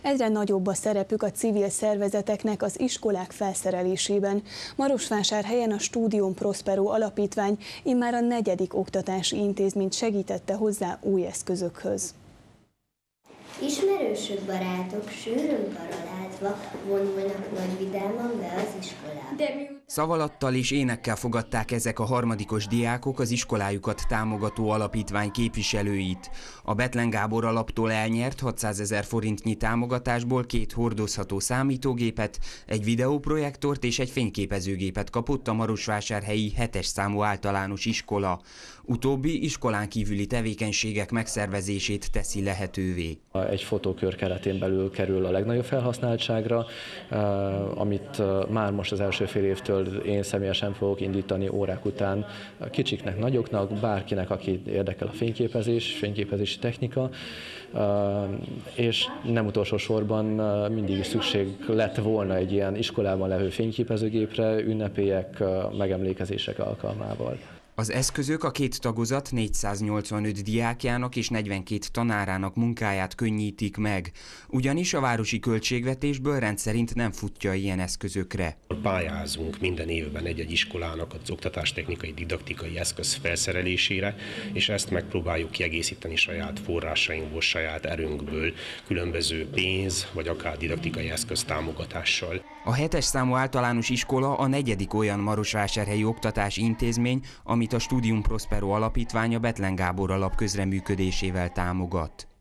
Egyre nagyobb a szerepük a civil szervezeteknek az iskolák felszerelésében. Marosvásárhelyen a Studium Prospero Alapítvány immár a 4. oktatási intézményt segítette hozzá új eszközökhöz. Ismerősök, barátok sűrűn karolázva vonulnak nagy vidáman be az iskolába. Szavalattal és énekkel fogadták ezek a harmadikos diákok az iskolájukat támogató alapítvány képviselőit. A Bethlen Gábor alaptól elnyert 600 000 forintnyi támogatásból 2 hordozható számítógépet, egy videóprojektort és egy fényképezőgépet kapott a marosvásárhelyi 7-es számú általános iskola. Utóbbi iskolán kívüli tevékenységek megszervezését teszi lehetővé. Egy fotókör keretén belül kerül a legnagyobb felhasználtságra, amit már most az első fél évtől én személyesen fogok indítani órák után kicsiknek, nagyoknak, bárkinek, aki érdekel a fényképezési technika, és nem utolsó sorban mindig is szükség lett volna egy ilyen iskolában levő fényképezőgépre, ünnepélyek, megemlékezések alkalmával. Az eszközök a 2 tagozat 485 diákjának és 42 tanárának munkáját könnyítik meg, ugyanis a városi költségvetésből rendszerint nem futja ilyen eszközökre. Pályázunk minden évben egy-egy iskolának az oktatástechnikai, didaktikai eszköz felszerelésére, és ezt megpróbáljuk kiegészíteni saját forrásainkból, saját erőnkből, különböző pénz vagy akár didaktikai eszköz támogatással. A 7-es számú általános iskola a 4. olyan marosvásárhelyi oktatási intézmény, amit a Studium Prospero Alapítvány a Bethlen Gábor alap közreműködésével támogat.